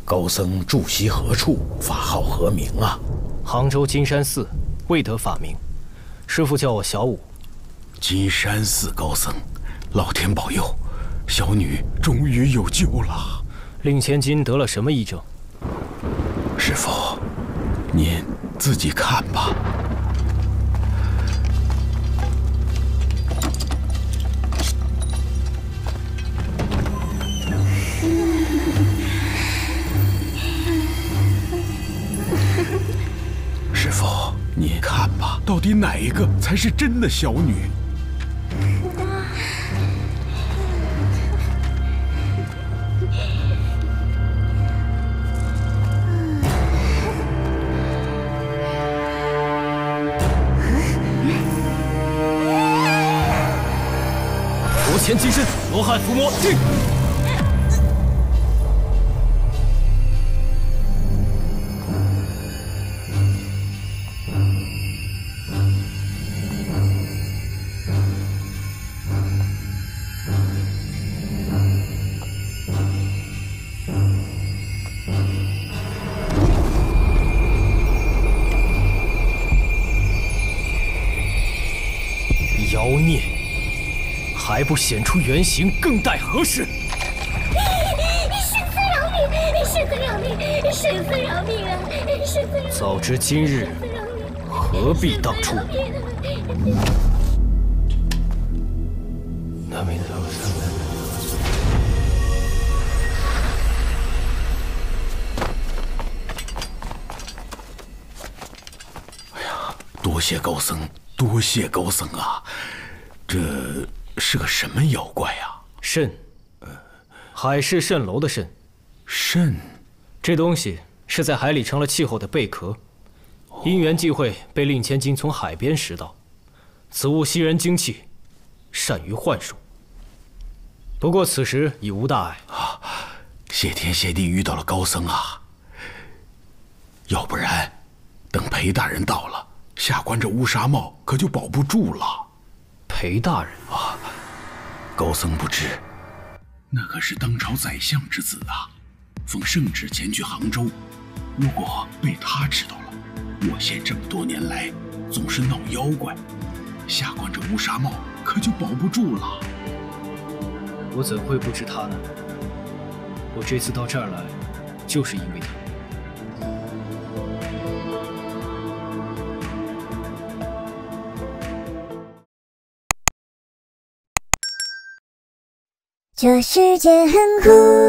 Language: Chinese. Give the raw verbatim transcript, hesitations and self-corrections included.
高僧住席何处？法号何名啊？ 杭州金山寺，未得法名。师父叫我小五。 金山寺高僧，老天保佑，小女终于有救了。 令千金得了什么异症？ 师父，您自己看吧。师父，您看吧，到底哪一个才是真的小女？ 罗乾金身，罗汉伏魔进。妖孽，还不显出原形，更待何时？ 师父饶命！师父饶命！师父饶命啊！师父饶命！ 早知今日，何必当初？南无大菩萨。 哎呀，多谢高僧，多谢高僧啊！这是个什么妖怪啊？ 蜃，呃，海市蜃楼的蜃。 蜃， 这东西是在海里成了气候的贝壳，因缘际会被令千金从海边拾到。此物吸人精气，善于幻术。不过此时已无大碍啊！谢天谢地遇到了高僧啊！要不然，等裴大人到了，下官这乌纱帽可就保不住了。 裴大人啊，高僧不知，那可是当朝宰相之子啊，奉圣旨前去杭州。如果被他知道了，我县这么多年来总是闹妖怪，下官这乌纱帽可就保不住了。 我怎会不知他呢？我这次到这儿来，就是因为他。 这世界很酷。